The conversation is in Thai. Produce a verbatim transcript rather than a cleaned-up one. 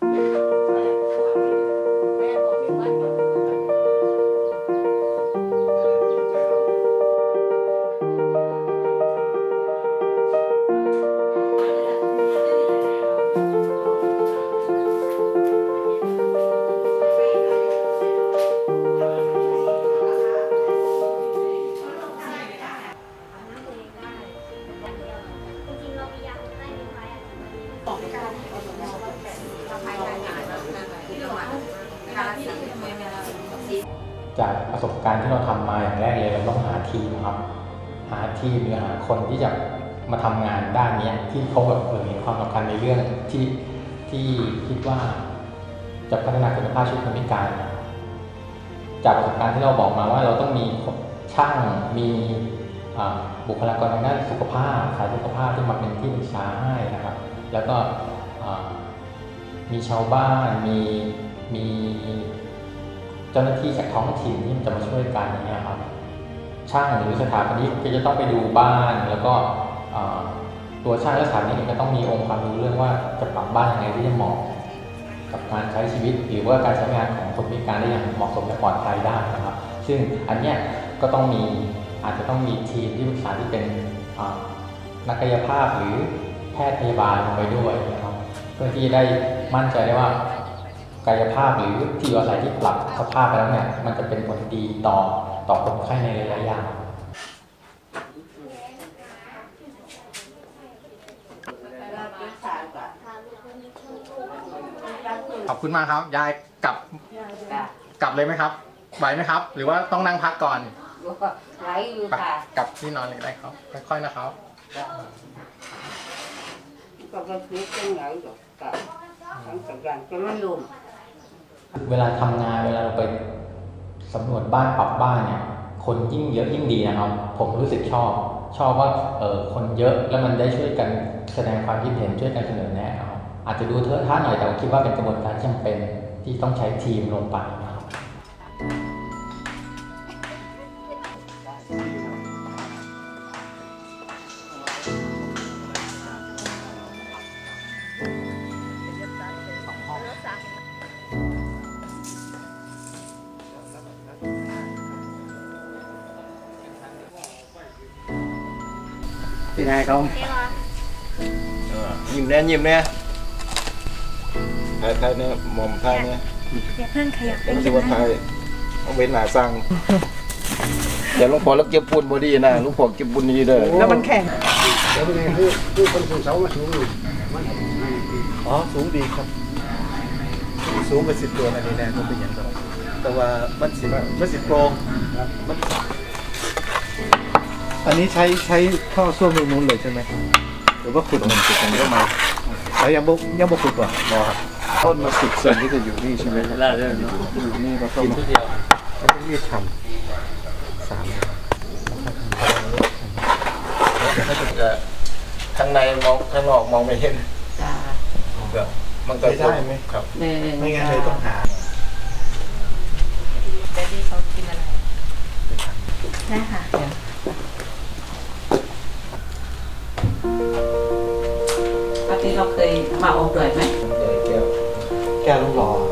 จากประสบการณ์ที่เราทำมาอย่างแรกเลยเราต้องหาทีมครับหาทีมหรือหาคนที่จะมาทำงานด้านนี้ที่เขาแบบเห็นความสำคัญในเรื่องที่ที่คิดว่าจะพัฒนาคุณภาพชีวิตคนพิการจากประสบการณ์ที่เราบอกมาว่าเราต้องมีช่างมีบุคลากรทางด้านสุขภาพสายสุขภาพที่มาเป็นที่ปรึกษาให้นะครับแล้วก็มีชาวบ้านมีมีเจ้าหน้าที่จากท้องถิ่นที่จะมาช่วยกันอย่างเงี้ยครับช่างหรือสถาปนิกก็จะต้องไปดูบ้านแล้วก็ตัวช่างและสถาปนิกเองก็ต้องมีองค์ความรู้เรื่องว่าจะปรับบ้านยังไงที่จะเหมาะกับการใช้ชีวิตหรือว่าการใช้งานของคนพิการได้อย่างเหมาะสมและปลอดภัยได้นะครับซึ่งอันเนี้ยก็ต้องมีอาจจะต้องมีทีมที่ปรึกษาที่เป็นนักกายภาพหรือแพทย์พยาบาลลงไปด้วยนะครับเพื่อที่ได้มั่นใจได้ว่ากายภาพหรือที่อยู่อาศัยที่ปรับสภาพไปแล้วเนี่ยมันจะเป็นผลดีต่อต่อคนไข้ในระยะยาวขอบคุณมากครับยายกลับกลับเลยไหมครับไหวไหมครับหรือว่าต้องนั่งพักก่อนไหวอยู่ค่ะกลับที่นอนเลยได้ครับค่อยๆนะครับก็ไปคิดจังไหนหรอกกับทั้งสัญญาณจะไม่ลืมเวลาทำงานเวลาเราไปสำรวจบ้านปรับบ้านเนี่ยคนยิ่งเยอะยิ่งดีนะครับผมรู้สึกชอบชอบว่าเออคนเยอะแล้วมันได้ช่วยกันแสดงความคิดเห็นช่วยกันเสนอแนะครับอาจจะดูเทอะทะหน่อยแต่ผมคิดว่าเป็นกระบวนการที่จำเป็นที่ต้องใช้ทีมลงไปนะครับเป็นไงเขายิ้มแน่ยิ้มแน่ไทยไทยเนี่ยมอมไทยเนี่ยอย่าเพิ่งขยับเป็นตัวไทยต้องเว้นหนาสั่งแต่ลุงพอแล้วเก็บปุ่นบอดี้นะลุงพอเก็บปุ่นดีเลยแล้วมันแข็งแล้วเป็นไงคือคือคนสูงเสามาสูงอยู่มันอ๋อสูงดีครับสูงกว่าสิบตัวอันนี้แน่ก็เป็นอย่างนั้นแต่ว่ามันสิมันสิโปร่งมันอันนี้ใช้ใช้ท่อส้วมตรงนู้นเลยใช่ไหมหรือว่าขุดมันขุดมันก็มาแล้วยังบุยังบุขุดก่อนรอครับต้นมาสิบเซนที่จะอยู่นี่ใช่ไหมครับอยู่นี่แล้วก็มาแล้วก็รีบทำสามถ้าจะข้างในมองข้างนอกมองไม่เห็นแบบมันก็ได้ไหมครับไม่งั้นเลยต้องหาเดดดี้เขากินอะไรได้ค่ะปกติเราเคยมาอบรวยไหมแก้วแก้วลูกหล่อ